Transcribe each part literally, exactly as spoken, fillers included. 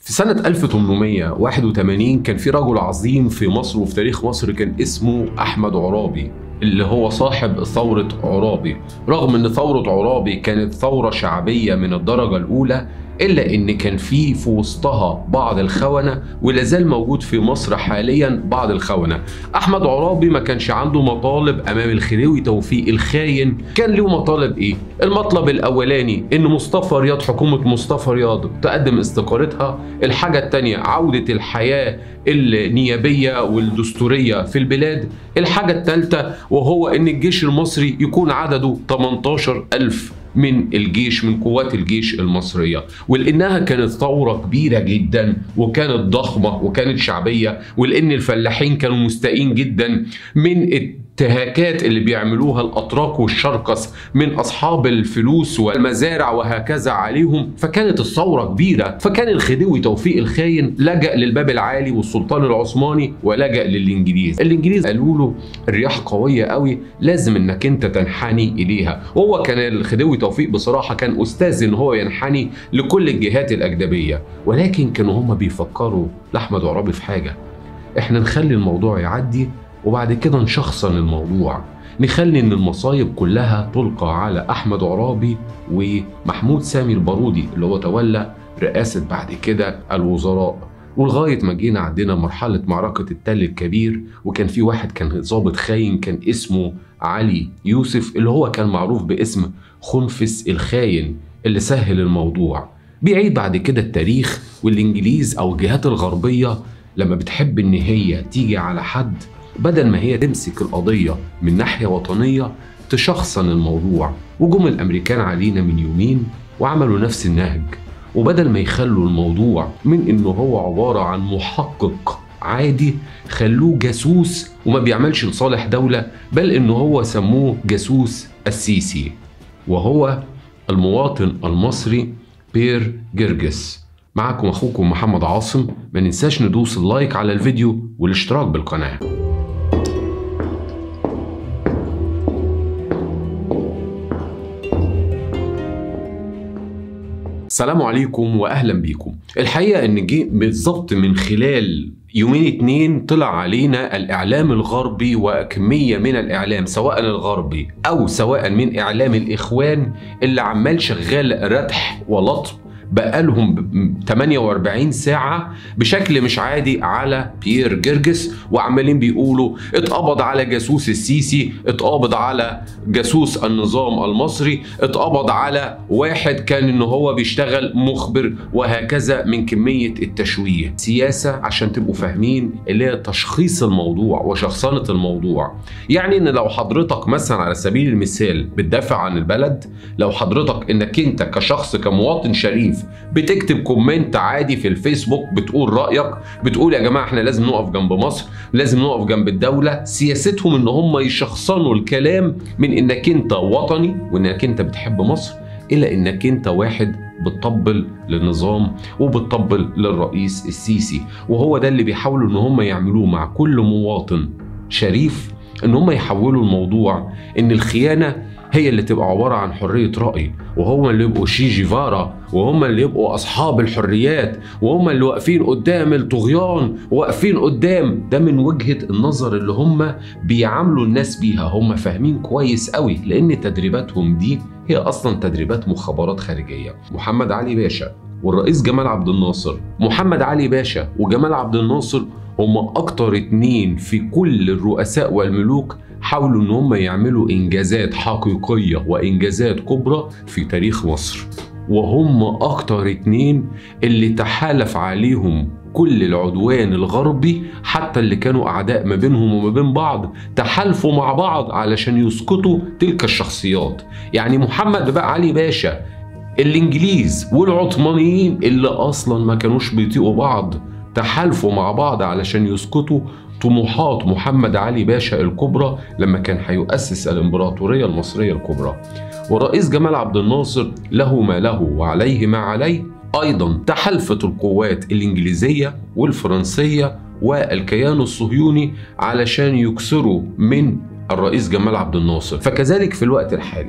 في سنة ألف وثمانمائة وواحد وثمانين كان في رجل عظيم في مصر وفي تاريخ مصر كان اسمه أحمد عرابي، اللي هو صاحب ثورة عرابي. رغم ان ثورة عرابي كانت ثورة شعبية من الدرجة الأولى، إلا إن كان في في وسطها بعض الخونة، ولا زال موجود في مصر حاليا بعض الخونة. أحمد عرابي ما كانش عنده مطالب أمام الخديوي توفيق الخاين. كان له مطالب إيه؟ المطلب الأولاني إن مصطفى رياض، حكومة مصطفى رياض تقدم استقالتها. الحاجة الثانية عودة الحياة النيابية والدستورية في البلاد. الحاجة الثالثة وهو إن الجيش المصري يكون عدده ثمانية عشر ألف من الجيش، من قوات الجيش المصرية. ولأنها كانت ثورة كبيرة جدا وكانت ضخمة وكانت شعبية، ولأن الفلاحين كانوا مستائين جدا من التهاكات اللي بيعملوها الأتراك والشركس من أصحاب الفلوس والمزارع وهكذا عليهم، فكانت الثورة كبيرة. فكان الخديوي توفيق الخاين لجأ للباب العالي والسلطان العثماني ولجأ للإنجليز. الإنجليز قالوا له الرياح قوية قوي، لازم إنك أنت تنحني إليها. وهو كان الخديوي توفيق بصراحة كان أستاذ إن هو ينحني لكل الجهات الأجنبية، ولكن كانوا هم بيفكروا لأحمد عرابي في حاجة: إحنا نخلي الموضوع يعدي وبعد كده نشخصن الموضوع، نخلي ان المصايب كلها تلقى على احمد عرابي ومحمود سامي البارودي اللي هو تولى رئاسة بعد كده الوزراء. ولغاية ما جينا عندنا مرحلة معركة التل الكبير، وكان في واحد كان ضابط خاين كان اسمه علي يوسف، اللي هو كان معروف باسم خنفس الخاين، اللي سهل الموضوع. بيعيد بعد كده التاريخ، والانجليز او الجهات الغربية لما بتحب ان هي تيجي على حد، بدل ما هي تمسك القضية من ناحية وطنية تشخصن الموضوع. وجم الأمريكان علينا من يومين وعملوا نفس النهج، وبدل ما يخلوا الموضوع من إنه هو عبارة عن محقق عادي، خلوه جاسوس وما بيعملش لصالح دولة، بل إنه هو سموه جاسوس السيسي، وهو المواطن المصري بير جرجس. معكم أخوكم محمد عاصم. ما ننساش ندوس اللايك على الفيديو والاشتراك بالقناة. السلام عليكم واهلا بيكم. الحقيقه ان جه بالظبط من خلال يومين اتنين طلع علينا الاعلام الغربي وكميه من الاعلام، سواء الغربي او سواء من اعلام الاخوان اللي عمال شغال ردح ولطم بقالهم ثمانية وأربعين ساعة بشكل مش عادي على بيير جرجس، وعمالين بيقولوا اتقبض على جاسوس السيسي، اتقبض على جاسوس النظام المصري، اتقبض على واحد كان ان هو بيشتغل مخبر، وهكذا من كمية التشويه. سياسة عشان تبقوا فاهمين اللي هي تشخيص الموضوع وشخصنة الموضوع. يعني ان لو حضرتك مثلا على سبيل المثال بتدافع عن البلد، لو حضرتك انك انت كشخص كمواطن شريف بتكتب كومنت عادي في الفيسبوك بتقول رأيك، بتقول يا جماعة احنا لازم نقف جنب مصر، لازم نقف جنب الدولة، سياستهم ان هم يشخصنوا الكلام من انك انت وطني وانك انت بتحب مصر، الى انك انت واحد بتطبل للنظام وبتطبل للرئيس السيسي. وهو ده اللي بيحاولوا ان هم يعملوه مع كل مواطن شريف، ان هم يحولوا الموضوع ان الخيانة هي اللي تبقى عبارة عن حرية رأي، وهم اللي يبقوا شي جيفارا، وهم اللي يبقوا أصحاب الحريات، وهم اللي واقفين قدام الطغيان، واقفين قدام ده. من وجهة النظر اللي هم بيعاملوا الناس بيها، هم فاهمين كويس قوي، لأن تدريباتهم دي هي أصلا تدريبات مخابرات خارجية. محمد علي باشا والرئيس جمال عبد الناصر، محمد علي باشا وجمال عبد الناصر هم أكتر اتنين في كل الرؤساء والملوك حاولوا ان هم يعملوا انجازات حقيقية وانجازات كبرى في تاريخ مصر، وهم اكتر اتنين اللي تحالف عليهم كل العدوان الغربي، حتى اللي كانوا اعداء ما بينهم وما بين بعض تحالفوا مع بعض علشان يسقطوا تلك الشخصيات. يعني محمد بقى علي باشا، الانجليز والعثمانيين اللي اصلا ما كانوش بيطيقوا بعض تحالفوا مع بعض علشان يسقطوا طموحات محمد علي باشا الكبرى لما كان هيؤسس الامبراطورية المصرية الكبرى. والرئيس جمال عبد الناصر له ما له وعليه ما عليه، أيضا تحالفت القوات الإنجليزية والفرنسية والكيان الصهيوني علشان يكسروا من الرئيس جمال عبد الناصر. فكذلك في الوقت الحالي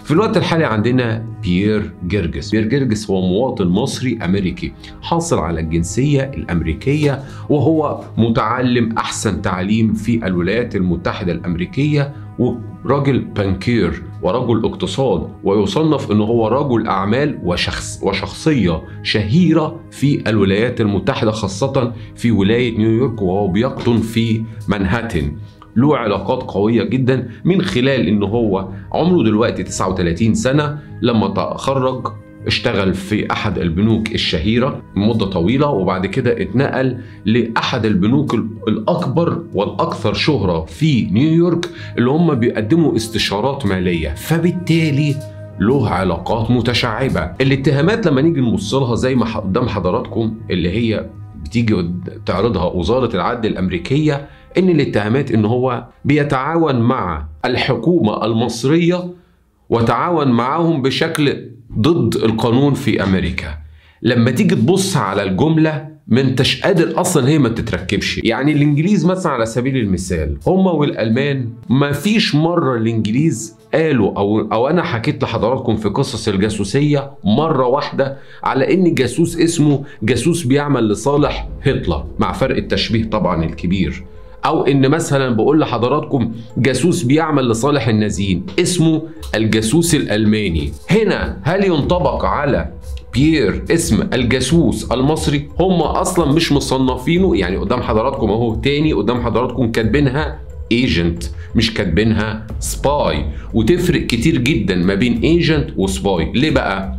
في الوقت الحالي عندنا بيير جرجس. بيير جرجس هو مواطن مصري أمريكي حاصل على الجنسية الأمريكية، وهو متعلم أحسن تعليم في الولايات المتحدة الأمريكية، وراجل بانكير ورجل اقتصاد، ويصنف انه هو رجل اعمال وشخص وشخصيه شهيره في الولايات المتحده، خاصه في ولايه نيويورك، وهو بيقطن في مانهاتن. له علاقات قويه جدا من خلال انه هو عمره دلوقتي تسعة وثلاثين سنه. لما تخرج اشتغل في احد البنوك الشهيره مده طويله، وبعد كده اتنقل لاحد البنوك الاكبر والاكثر شهره في نيويورك، اللي هم بيقدموا استشارات ماليه، فبالتالي له علاقات متشعبه. الاتهامات لما نيجي نبص لها زي ما قدام حضراتكم اللي هي بتيجي تعرضها وزاره العدل الامريكيه، ان الاتهامات ان هو بيتعاون مع الحكومه المصريه وتعاون معهم بشكل ضد القانون في امريكا. لما تيجي تبص على الجمله ما انتش قادر اصلا، هي ما تتركبش. يعني الانجليز مثلا على سبيل المثال هم والالمان، ما فيش مره الانجليز قالوا او او انا حكيت لحضراتكم في قصص الجاسوسيه مره واحده على ان جاسوس اسمه جاسوس بيعمل لصالح هتلر، مع فرق التشبيه طبعا الكبير. او ان مثلا بقول لحضراتكم جاسوس بيعمل لصالح النازيين اسمه الجاسوس الالماني. هنا هل ينطبق على بيير اسم الجاسوس المصري؟ هم اصلا مش مصنفينه. يعني قدام حضراتكم اهو تاني، قدام حضراتكم كاتبينها ايجنت مش كاتبينها سباي، وتفرق كتير جدا ما بين ايجنت وسباي. ليه بقى؟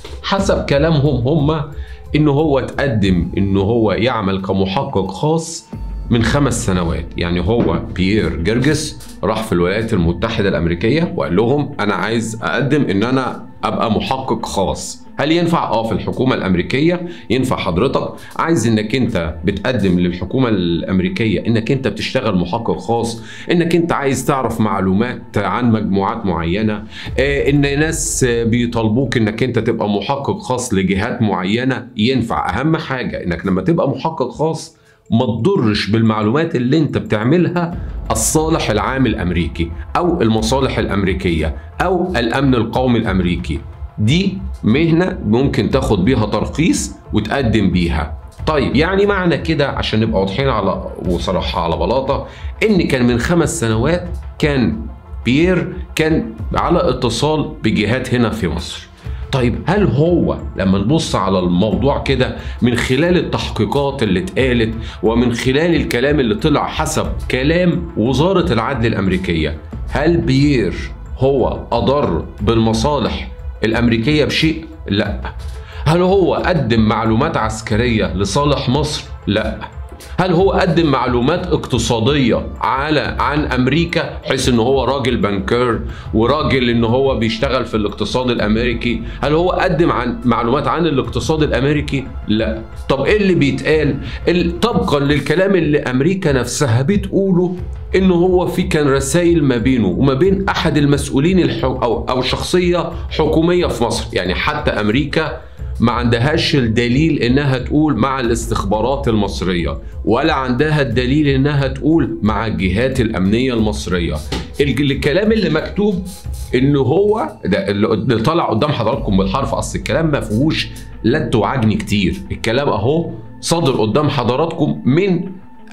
حسب كلامهم هم ان هو اتقدم ان هو يعمل كمحقق خاص من خمس سنوات. يعني هو بيير جرجس راح في الولايات المتحدة الأمريكية وقال لهم أنا عايز أقدم إن أنا أبقى محقق خاص. هل ينفع؟ آه في الحكومة الأمريكية ينفع. حضرتك عايز إنك أنت بتقدم للحكومة الأمريكية إنك أنت بتشتغل محقق خاص، إنك أنت عايز تعرف معلومات عن مجموعات معينة، آه إن ناس بيطالبوك إنك أنت تبقى محقق خاص لجهات معينة، ينفع. أهم حاجة إنك لما تبقى محقق خاص ما تضرش بالمعلومات اللي انت بتعملها الصالح العام الامريكي او المصالح الامريكية او الامن القومي الامريكي. دي مهنة ممكن تاخد بيها ترخيص وتقدم بيها. طيب يعني معنى كده عشان نبقى واضحين على وصراحة على بلاطة ان كان من خمس سنوات كان بيير كان على اتصال بجهات هنا في مصر. طيب هل هو لما نبص على الموضوع كده من خلال التحقيقات اللي اتقالت ومن خلال الكلام اللي طلع حسب كلام وزارة العدل الأمريكية، هل بيير هو أضر بالمصالح الأمريكية بشيء؟ لا. هل هو قدم معلومات عسكرية لصالح مصر؟ لا. هل هو قدم معلومات اقتصادية على عن أمريكا حيث إن هو راجل بانكر وراجل إن هو بيشتغل في الاقتصاد الأمريكي؟ هل هو قدم عن معلومات عن الاقتصاد الأمريكي؟ لا. طب إيه اللي بيتقال؟ طبقا للكلام اللي أمريكا نفسها بتقوله إنه هو في كان رسائل ما بينه وما بين أحد المسؤولين الحو أو أو شخصية حكومية في مصر. يعني حتى أمريكا ما عندهاش الدليل انها تقول مع الاستخبارات المصرية، ولا عندها الدليل انها تقول مع الجهات الامنية المصرية. الكلام اللي مكتوب انه هو ده اللي طالع قدام حضراتكم بالحرف، اصل الكلام ما فيهوش لت وعجن كتير. الكلام اهو صادر قدام حضراتكم من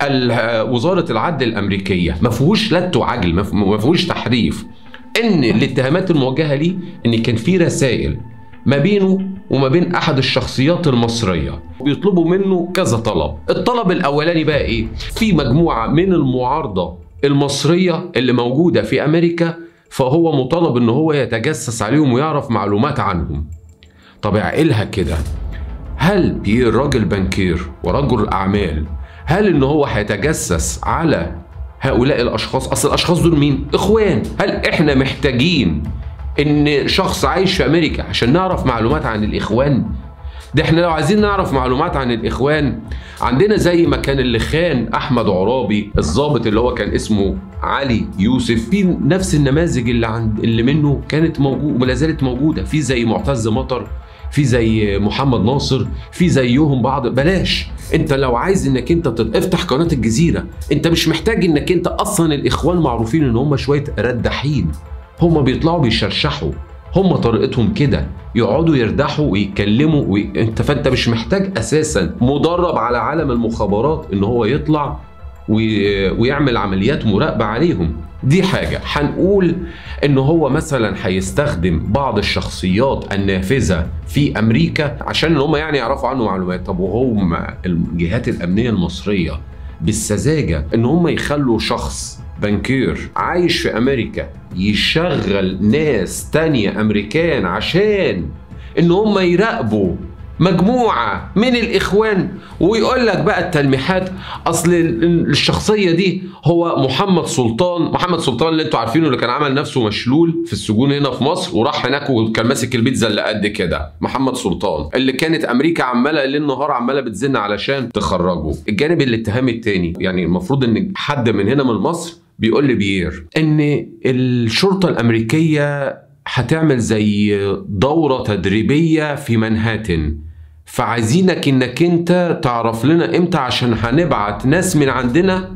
وزارة العدل الامريكية، ما فيهوش لت وعجل، ما فيهوش تحريف. ان الاتهامات الموجهة ليه ان كان في رسائل ما بينه وما بين احد الشخصيات المصريه بيطلبوا منه كذا طلب. الطلب الاولاني بقى ايه؟ في مجموعه من المعارضه المصريه اللي موجوده في امريكا، فهو مطالب ان هو يتجسس عليهم ويعرف معلومات عنهم. طب اعقلها كده، هل بيير راجل بنكير ورجل اعمال، هل ان هو هيتجسس على هؤلاء الاشخاص؟ اصل الاشخاص دول مين؟ اخوان. هل احنا محتاجين ان شخص عايش في امريكا عشان نعرف معلومات عن الاخوان؟ ده احنا لو عايزين نعرف معلومات عن الاخوان عندنا زي ما كان اللي خان احمد عرابي الضابط اللي هو كان اسمه علي يوسف، في نفس النماذج اللي عند اللي منه كانت موجوده ولا زالت موجوده، في زي معتز مطر، في زي محمد ناصر، في زيهم بعض. بلاش، انت لو عايز انك انت افتح قناه الجزيره، انت مش محتاج انك انت اصلا الاخوان معروفين ان هم شويه رداحين، هم بيطلعوا بيشرشحوا هم طريقتهم كده، يقعدوا يردحوا ويتكلموا وي... انت فانت مش محتاج اساسا مدرب على عالم المخابرات ان هو يطلع وي... ويعمل عمليات مراقبه عليهم. دي حاجه. هنقول ان هو مثلا هيستخدم بعض الشخصيات النافذه في امريكا عشان ان هم يعني يعرفوا عنه معلومات. طب وهم الجهات الامنيه المصريه بالسذاجه ان هم يخلوا شخص بنكير عايش في امريكا يشغل ناس تانية امريكان عشان ان هم يراقبوا مجموعة من الاخوان، ويقول لك بقى التلميحات اصل الشخصية دي هو محمد سلطان، محمد سلطان اللي انتوا عارفينه اللي كان عمل نفسه مشلول في السجون هنا في مصر وراح هناك وكان ماسك البيتزا اللي قد كده، محمد سلطان اللي كانت امريكا عمالة ليل نهار عمالة بتزن علشان تخرجه. الجانب الاتهام التاني، يعني المفروض ان حد من هنا من مصر بيقول لي بيير ان الشرطة الامريكية هتعمل زي دورة تدريبية في منهاتن، فعايزينك انك انت تعرف لنا امتى عشان هنبعت ناس من عندنا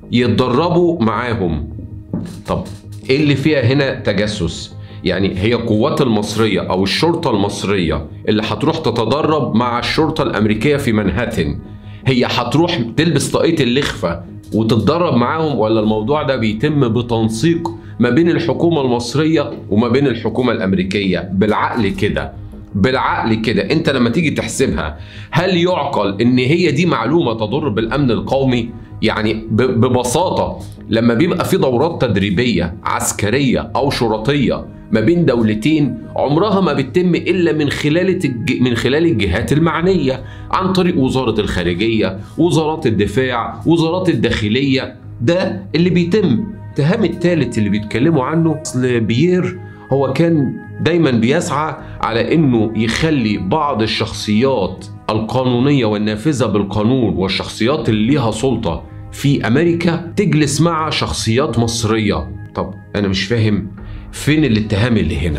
يتدربوا معاهم. طب ايه اللي فيها هنا تجسس؟ يعني هي القوات المصرية او الشرطة المصرية اللي هتروح تتدرب مع الشرطة الامريكية في منهاتن، هي هتروح تلبس طاقية اللخفة وتتدرب معاهم، ولا الموضوع ده بيتم بتنسيق ما بين الحكومة المصرية وما بين الحكومة الأمريكية؟ بالعقل كده، بالعقل كده انت لما تيجي تحسبها، هل يعقل ان هي دي معلومة تضر بالأمن القومي؟ يعني ببساطة لما بيبقى في دورات تدريبية عسكرية أو شرطية ما بين دولتين، عمرها ما بتتم إلا من خلال من خلال الجهات المعنية، عن طريق وزارة الخارجية، وزارات الدفاع، وزارات الداخلية. ده اللي بيتم. الاتهام الثالث اللي بيتكلموا عنه، اصل بيير هو كان دايما بيسعى على انه يخلي بعض الشخصيات القانونية والنافذة بالقانون والشخصيات اللي ليها سلطة في امريكا تجلس مع شخصيات مصرية. طب انا مش فاهم فين الاتهام اللي هنا.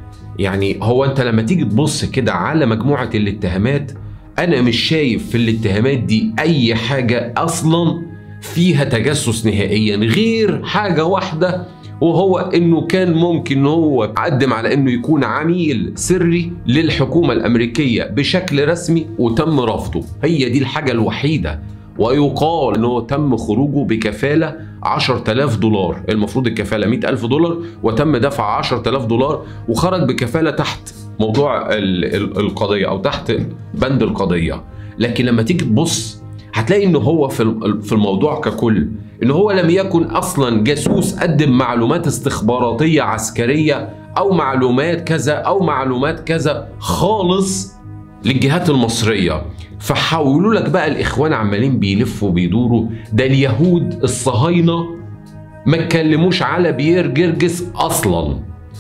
يعني هو انت لما تيجي تبص كده على مجموعة الاتهامات، انا مش شايف في الاتهامات دي اي حاجة اصلا فيها تجسس نهائيا، غير حاجة واحدة، وهو انه كان ممكن ان هو قدم على انه يكون عميل سري للحكومة الامريكية بشكل رسمي وتم رفضه. هي دي الحاجة الوحيدة. ويقال انه تم خروجه بكفالة عشرة آلاف دولار، المفروض الكفالة مئة ألف دولار وتم دفع عشرة آلاف دولار، وخرج بكفالة تحت موضوع القضية او تحت بند القضية. لكن لما تيجي تبص هتلاقي ان هو في الموضوع ككل ان هو لم يكن اصلا جاسوس قدم معلومات استخباراتية عسكرية او معلومات كذا او معلومات كذا خالص للجهات المصرية. فحاولوا لك بقى الاخوان عمالين بيلفوا وبيدوروا، ده اليهود الصهاينة ما اتكلموش على بيير جرجس اصلا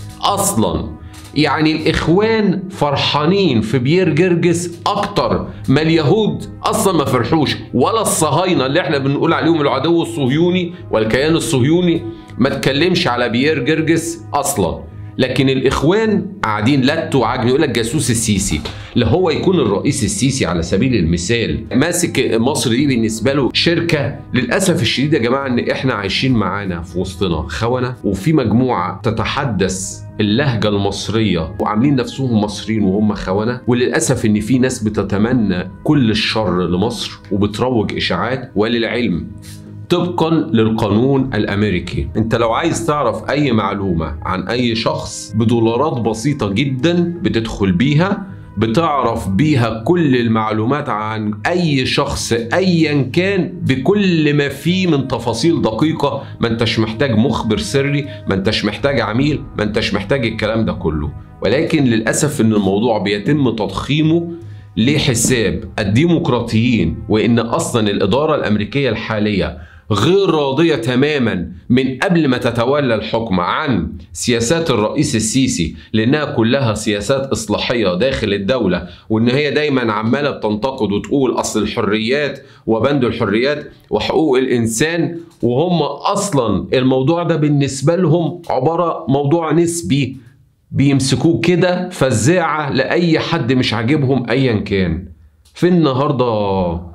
اصلا. يعني الاخوان فرحانين في بيير جرجس اكتر ما اليهود اصلا ما فرحوش، ولا الصهاينه اللي احنا بنقول عليهم العدو الصهيوني والكيان الصهيوني ما تكلمش على بيير جرجس اصلا. لكن الاخوان قاعدين لت وعجن، يقول لك جاسوس السيسي، اللي هو يكون الرئيس السيسي على سبيل المثال ماسك مصر دي بالنسبه له شركه. للاسف الشديد يا جماعه ان احنا عايشين معانا في وسطنا خونه، وفي مجموعه تتحدث اللهجه المصريه وعاملين نفسهم مصريين وهم خونه. وللاسف ان في ناس بتتمنى كل الشر لمصر وبتروج اشاعات. وللعلم طبقا للقانون الامريكي، انت لو عايز تعرف اي معلومه عن اي شخص بدولارات بسيطه جدا بتدخل بيها، بتعرف بيها كل المعلومات عن اي شخص ايا كان بكل ما فيه من تفاصيل دقيقه. ما انتش محتاج مخبر سري، ما انتش محتاج عميل، ما انتش محتاج الكلام ده كله. ولكن للاسف ان الموضوع بيتم تضخيمه لحساب الديمقراطيين، وان اصلا الاداره الامريكيه الحاليه غير راضية تماما من قبل ما تتولى الحكم عن سياسات الرئيس السيسي، لأنها كلها سياسات إصلاحية داخل الدولة، وإن هي دايما عمالة بتنتقد وتقول أصل الحريات وبند الحريات وحقوق الإنسان، وهم أصلا الموضوع ده بالنسبة لهم عبارة موضوع نسبي بيمسكوه كده فزاعة لأي حد مش عاجبهم أيا كان. في النهاردة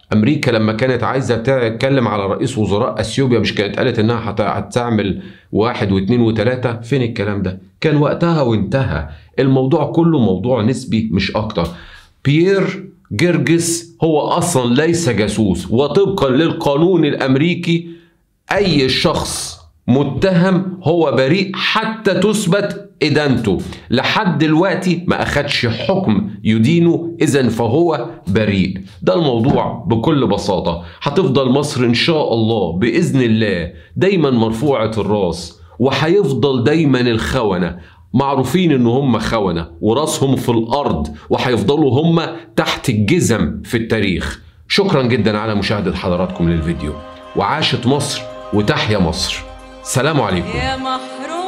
امريكا لما كانت عايزه تتكلم على رئيس وزراء اثيوبيا مش كانت قالت انها هتعمل واحد واثنين وثلاثه؟ فين الكلام ده؟ كان وقتها وانتهى. الموضوع كله موضوع نسبي مش اكتر. بيير جرجس هو اصلا ليس جاسوس، وطبقا للقانون الامريكي اي شخص متهم هو بريء حتى تثبت ادانته. لحد دلوقتي ما اخدش حكم يدينه، اذا فهو بريء. ده الموضوع بكل بساطة. هتفضل مصر ان شاء الله باذن الله دايما مرفوعة الراس، وهيفضل دايما الخونة معروفين ان هم خونة وراسهم في الارض، وهيفضلوا هم تحت الجزم في التاريخ. شكرا جدا على مشاهدة حضراتكم للفيديو، وعاشت مصر وتحيا مصر. سلام عليكم.